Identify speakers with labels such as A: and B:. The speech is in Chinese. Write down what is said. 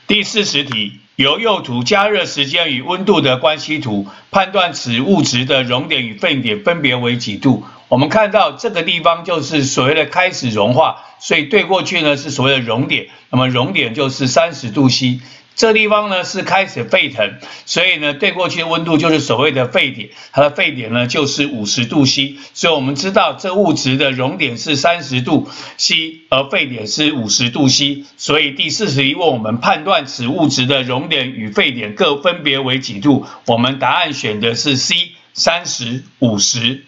A: 第40题，由右图加热时间与温度的关系图，判断此物质的熔点与沸点分别为几度。我们看到这个地方就是所谓的开始融化，所以对过去呢是所谓的熔点，那么熔点就是30度 C。这地方呢是开始沸腾，所以呢对过去的温度就是所谓的沸点，它的沸点呢就是50度 C， 所以我们知道这物质的熔点是30度 C， 而沸点是50度 C， 所以第40题问我们判断此物质的熔点与沸点各分别为几度，我们答案选的是 C， 30、50。